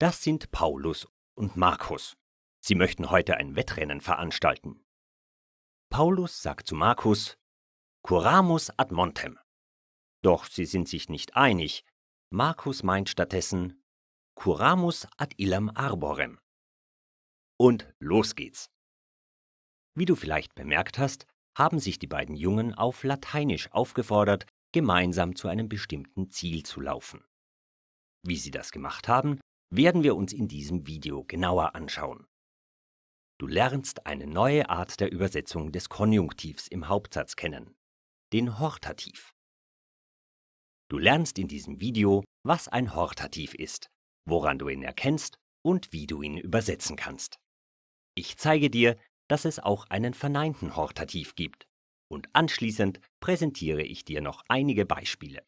Das sind Paulus und Markus. Sie möchten heute ein Wettrennen veranstalten. Paulus sagt zu Markus: Curamus ad montem. Doch sie sind sich nicht einig. Markus meint stattdessen: Curamus ad illam arborem. Und los geht's. Wie du vielleicht bemerkt hast, haben sich die beiden Jungen auf Lateinisch aufgefordert, gemeinsam zu einem bestimmten Ziel zu laufen. Wie sie das gemacht haben, werden wir uns in diesem Video genauer anschauen. Du lernst eine neue Art der Übersetzung des Konjunktivs im Hauptsatz kennen, den Hortativ. Du lernst in diesem Video, was ein Hortativ ist, woran du ihn erkennst und wie du ihn übersetzen kannst. Ich zeige dir, dass es auch einen verneinten Hortativ gibt, und anschließend präsentiere ich dir noch einige Beispiele.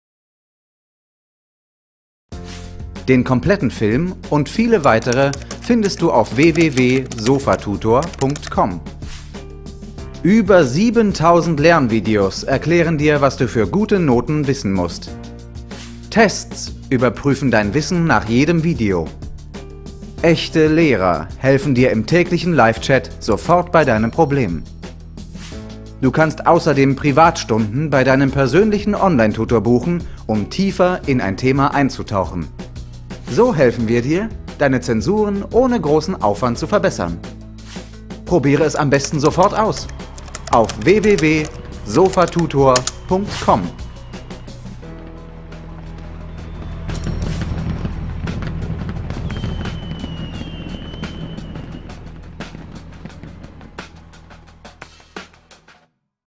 Den kompletten Film und viele weitere findest du auf www.sofatutor.com. Über 7000 Lernvideos erklären dir, was du für gute Noten wissen musst. Tests überprüfen dein Wissen nach jedem Video. Echte Lehrer helfen dir im täglichen Live-Chat sofort bei deinem Problem. Du kannst außerdem Privatstunden bei deinem persönlichen Online-Tutor buchen, um tiefer in ein Thema einzutauchen. So helfen wir dir, deine Zensuren ohne großen Aufwand zu verbessern. Probiere es am besten sofort aus. Auf www.sofatutor.com.